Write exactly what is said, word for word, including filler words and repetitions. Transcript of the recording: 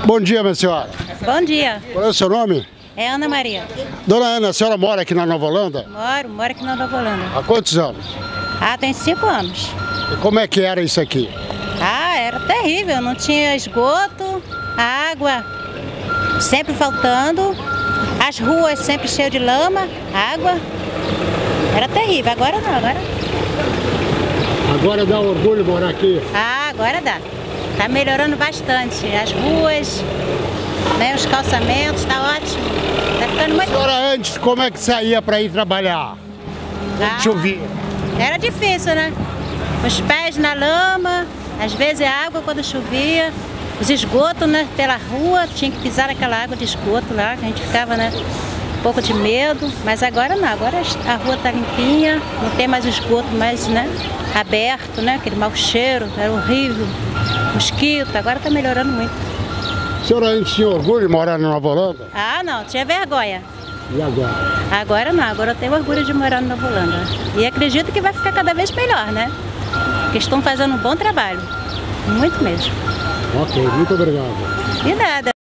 Bom dia, minha senhora. Bom dia. Qual é o seu nome? É Ana Maria. Dona Ana, a senhora mora aqui na Nova Holanda? Moro, moro aqui na Nova Holanda. Há quantos anos? Ah, tem cinco anos. E como é que era isso aqui? Ah, era terrível. Não tinha esgoto, água sempre faltando, as ruas sempre cheias de lama, água. Era terrível. Agora não, agora... Agora dá orgulho morar aqui? Ah, agora dá. Tá melhorando bastante. As ruas, né, os calçamentos, tá ótimo. Tá ficando A muito... senhora antes, como é que saía para ir trabalhar? Ah, Chovia. Era difícil, né? Os pés na lama, às vezes a água quando chovia, os esgotos, né, pela rua, tinha que pisar naquela água de esgoto lá, que a gente ficava, né, um pouco de medo, mas agora não, agora a rua tá limpinha, não tem mais esgoto mais, né, aberto, né, aquele mau cheiro, era horrível, mosquito, agora tá melhorando muito. A senhora antes tinha orgulho de morar na Nova Holanda? Ah, não, tinha vergonha. E agora? Agora não, agora eu tenho orgulho de morar na Nova Holanda. E acredito que vai ficar cada vez melhor, né? Porque estão fazendo um bom trabalho. Muito mesmo. Ok, muito obrigado. De nada.